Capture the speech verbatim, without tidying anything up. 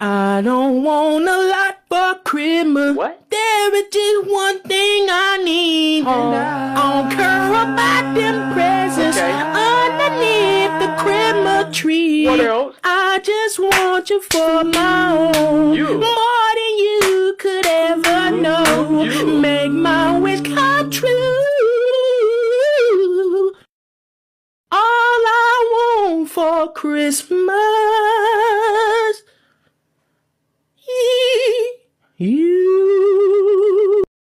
I don't want a lot for Christmas. What? There is just one thing I need. Oh. I don't care about them presents Okay. underneath the Christmas tree. What else? I just want you for my own. You. More than you could ever know. You. Make my wish come true. All I want for Christmas